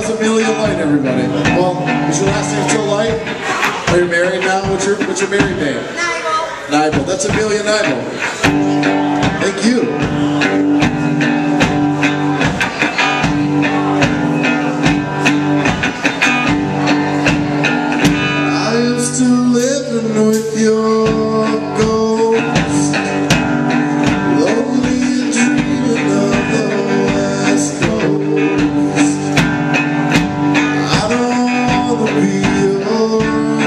That's Amelia Light, everybody. Well, is your last name still Light? Are you married now? What's your married name? Nibel. Nibel. That's Amelia Nibel. Thank you. I am still living with your ghost, lonely and dreaming of the West Coast. I don't wanna be your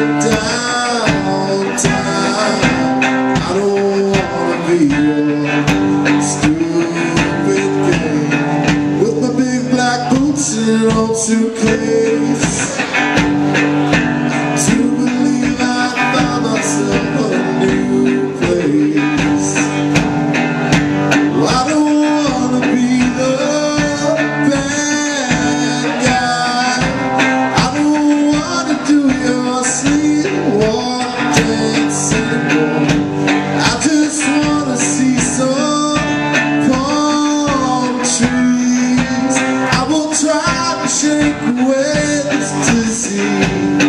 downtime. I don't wanna be your stupid game with my big black boots and an old suitcase. Shake away this disease.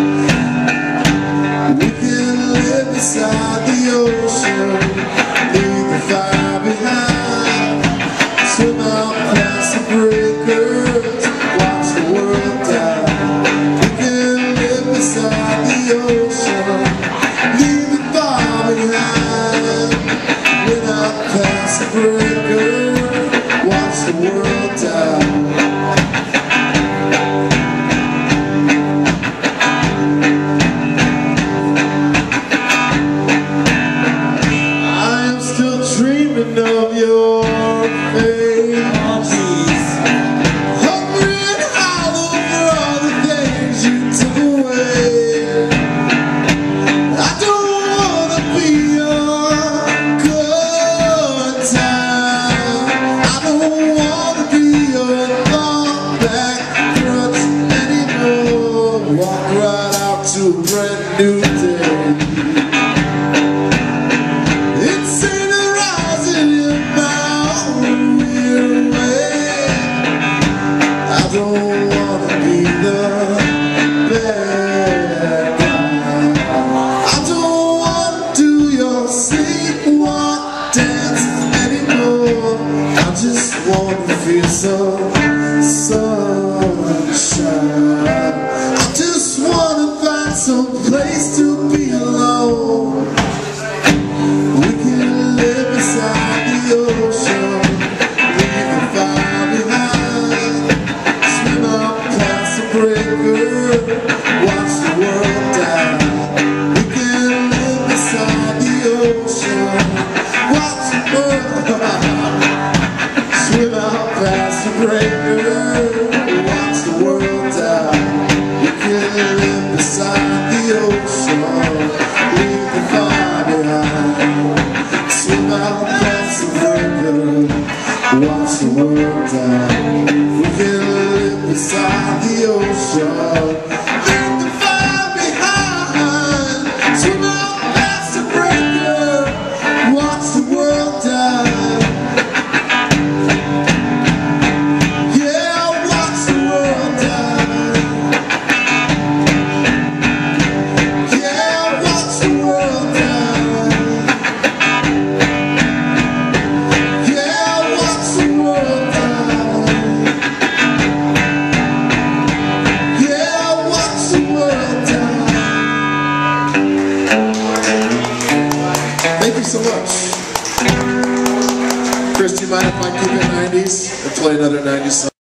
We can live beside the ocean, leave the fire behind, swim out past the breakers, watch the world die. We can live beside the ocean, leave the fire behind, swim out past the breakers, watch the world die. Of your face, hungry and hollow for all the things you took away. I don't wanna be your good time. I don't wanna be your long back crutch anymore. Walk right out to a brand new day. I don't wanna be the bad guy. I don't wanna do your sleepwalk dance anymore. I just wanna feel some sunshine. I just wanna find some place to be alone. We can live beside the ocean, leave the fire behind, swim up past the breaker, watch the world die. We can live beside the ocean, watch the world swim out past the breaker, watch the world die. We can live beside the ocean, leave the fire behind, swim out past the breaker, watch the world die. We can live beside the ocean, leave the fire behind, swim out past the breaker, watch the world die. Yeah, watch the world die. Yeah, watch the world die. Yeah, watch the world die. Yeah, watch the world die. Thank you so much. Chris, do you mind if I keep it 90s and play another 90s song?